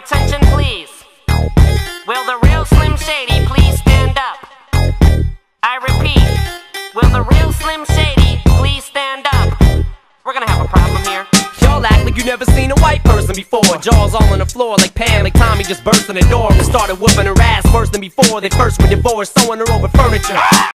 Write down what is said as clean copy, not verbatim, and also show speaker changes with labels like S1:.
S1: attention, please? Will the real Slim Shady please stand up? I repeat, will the real Slim Shady please stand up? We're gonna have a problem here.
S2: Y'all act like you never seen a white person before. Jaws all on the floor like Pam, like Tommy just burst in the door and started whooping her ass worse than before they first were divorced, sewing her over furniture.